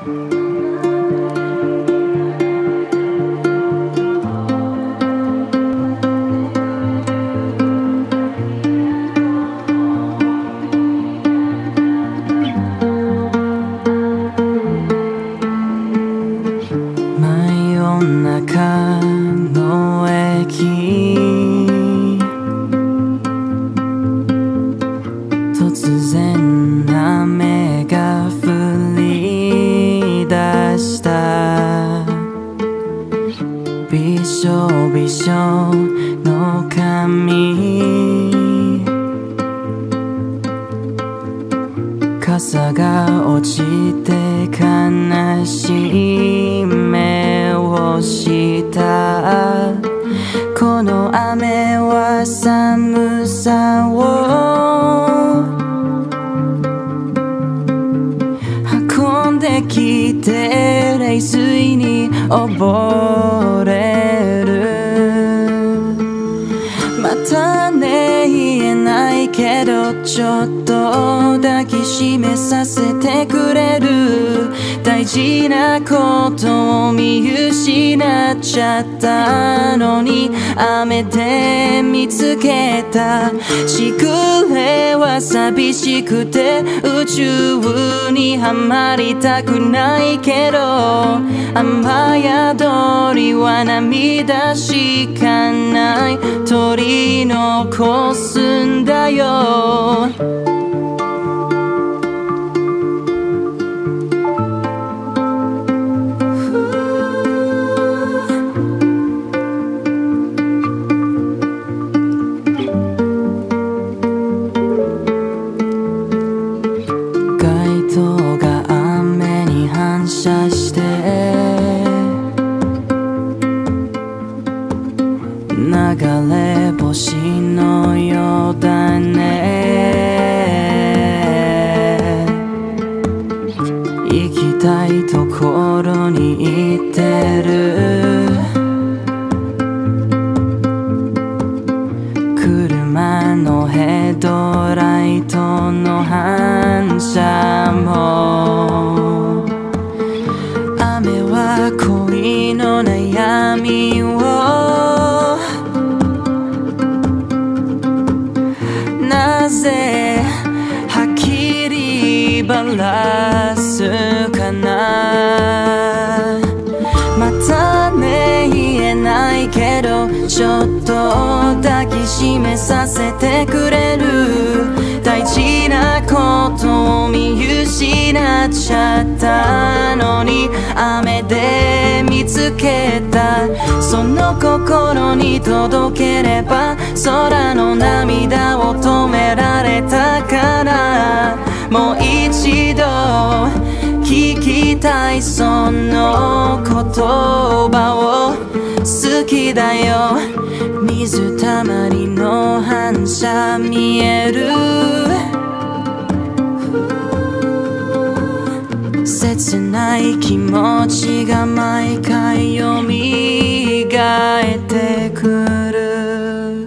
中の駅突然雨が降り出したびしょびしょの髪傘が落ちて悲しい目をしたこの雨は寒さを運んできて冷水に溺れるまたね言えないけどちょっと抱きしめさせてくれる大事なことを見失っちゃったのに雨で見つけたしぐれは寂しくて宇宙にはまりたくないけど雨宿りは涙しかない取り残すんだよ街灯が雨に反射して流れ星のようだね行きたいところに行ってる車のヘッドライトの反射も雨は恋の悩みをなぜはっきりばらすかなまたね言えないけどちょっと抱きしめさせてくれる大事なことを見失っちゃったのに雨で見つけたその心に届ければ空の涙を止められたからもう一度聞きたいその言葉を好きだよ水たまりの反射見える切ない気持ちが毎回よみがえってくる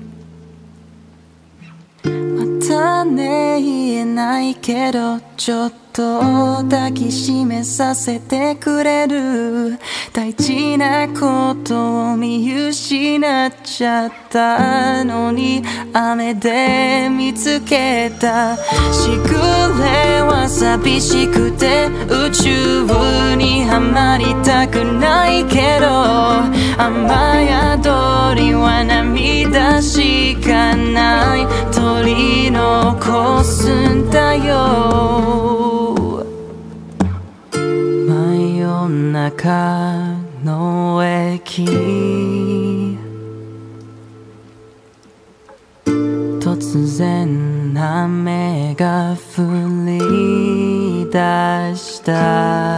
またね言えないけどちょっと抱きしめさせてくれる大事なことを見失っちゃったのに雨で見つけたしぐれは寂しくて宇宙にはまりたくないけど雨宿りは涙しかない取り残すんだよ真夜中の駅突然雨が降り出した